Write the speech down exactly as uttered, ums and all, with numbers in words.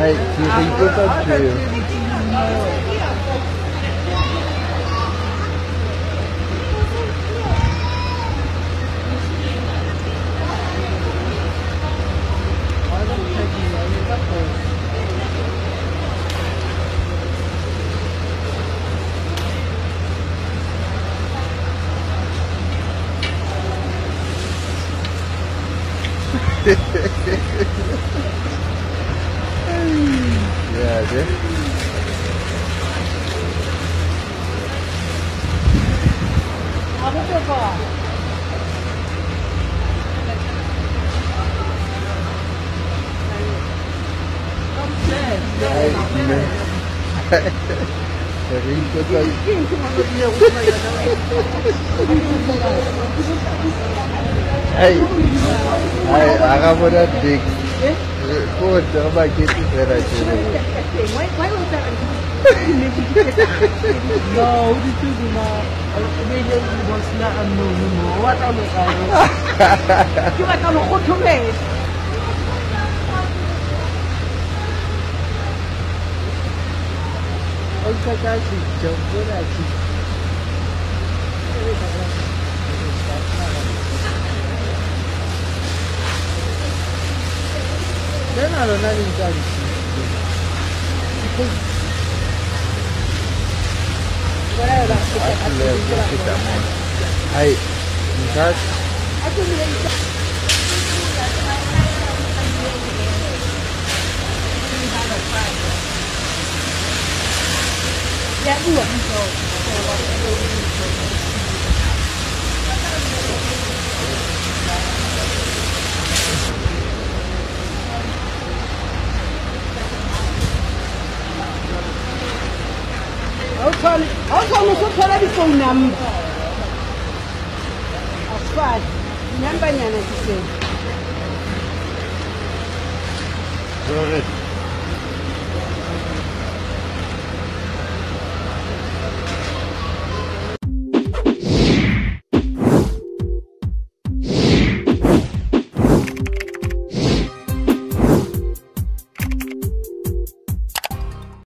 Hai, kiri itu kan cuy. Ya deh. Apa tu kau? Hai, ini. Kiri itu kan. Hai, hai, agak mudah dik. Kau dah bagi tu terakhir. No, itu cuma media bosnya anu anu. Awak tahu kan? Cuma kalau kau tulis. Kita kasih jemput lagi. Dan ada nanti cari. Kita main. Hai, lihat. Aku lihat. Ya, dua. Awuthole awuthole usuthola ifoni yami asifani nyambanyana kiseni Sorry.